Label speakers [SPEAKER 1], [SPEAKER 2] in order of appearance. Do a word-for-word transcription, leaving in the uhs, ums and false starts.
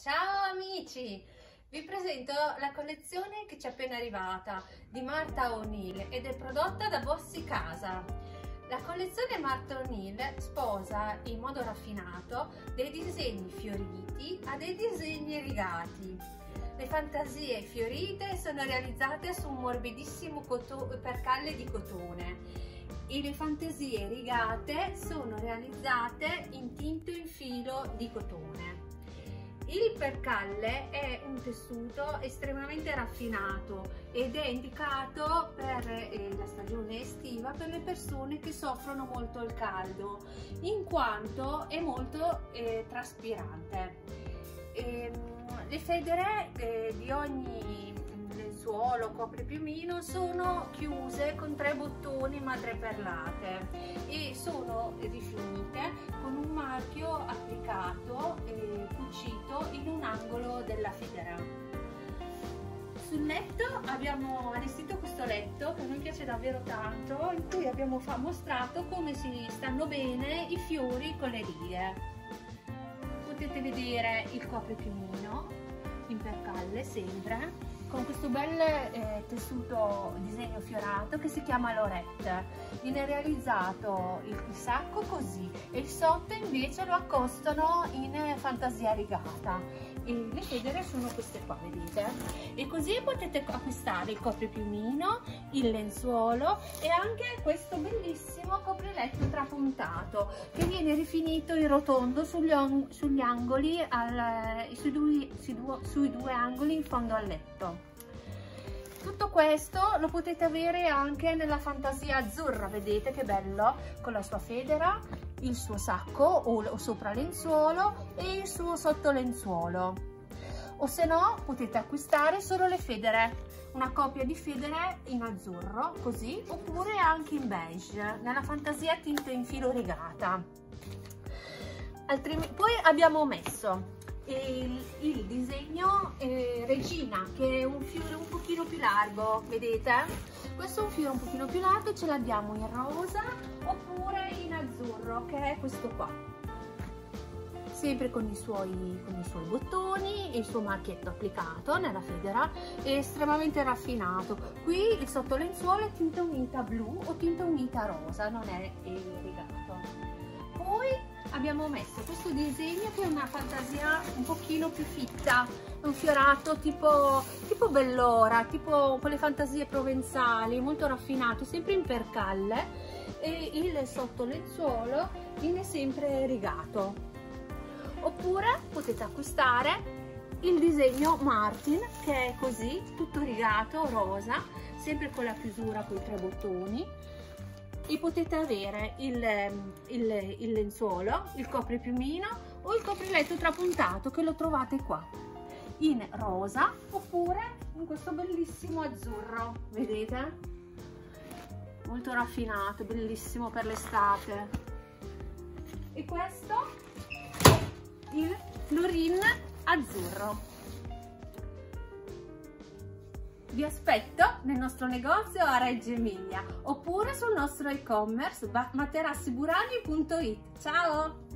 [SPEAKER 1] Ciao amici! Vi presento la collezione che ci è appena arrivata di Martha O'Neill ed è prodotta da Bossi Casa. La collezione Martha O'Neill sposa in modo raffinato dei disegni fioriti a dei disegni rigati. Le fantasie fiorite sono realizzate su un morbidissimo percalle di cotone e le fantasie rigate sono realizzate in tinto in filo di cotone. Il percalle è un tessuto estremamente raffinato ed è indicato per eh, la stagione estiva per le persone che soffrono molto il caldo, in quanto è molto eh, traspirante. E, le federe eh, di ogni lenzuolo, copripiumino sono chiuse con tre bottoni madreperlate e sono rifinite con un marchio applicato e cucito in un angolo della federa. Sul letto abbiamo allestito questo letto che a noi piace davvero tanto, in cui abbiamo mostrato come si stanno bene i fiori con le righe. Potete vedere il copripiumino in percalle sempre, con questo bel eh, tessuto disegno fiorato che si chiama Lorette. Viene realizzato il sacco così e il sotto invece lo accostano in fantasia rigata e le federe sono queste qua, vedete? E così potete acquistare il copripiumino, il lenzuolo e anche questo bellissimo copriletto trapuntato che viene rifinito in rotondo sugli, sugli angoli al, sui, due, sui, due, sui due angoli in fondo al letto. Tutto questo lo potete avere anche nella fantasia azzurra, vedete che bello, con la sua federa, il suo sacco o, o sopra lenzuolo e il suo sottolenzuolo. O se no potete acquistare solo le federe, una coppia di federe in azzurro così, oppure anche in beige nella fantasia tinto in filo rigata. Altrimenti, poi abbiamo messo il, il disegno eh, Regina, che è un fiore un pochino più largo, vedete? Questo è un fiore un pochino più largo, ce l'abbiamo in rosa oppure in azzurro, che è questo qua, sempre con i suoi, con i suoi bottoni e il suo marchietto applicato nella federa, è estremamente raffinato. Qui il sottolenzuolo è tinta unita blu o tinta unita rosa, non è rigato. Poi abbiamo messo questo disegno che è una fantasia un pochino più fitta, un fiorato tipo, tipo bellora, tipo quelle fantasie provenzali, molto raffinato, sempre in percalle, e il sottolenzuolo viene sempre rigato. Oppure potete acquistare il disegno Martin, che è così, tutto rigato, rosa, sempre con la chiusura con i tre bottoni, e potete avere il, il, il lenzuolo, il copripiumino o il copriletto trapuntato, che lo trovate qua in rosa oppure in questo bellissimo azzurro, vedete? Molto raffinato, bellissimo per l'estate. E questo il florin azzurro. Vi aspetto nel nostro negozio a Reggio Emilia oppure sul nostro e-commerce materassiburani punto it. Ciao!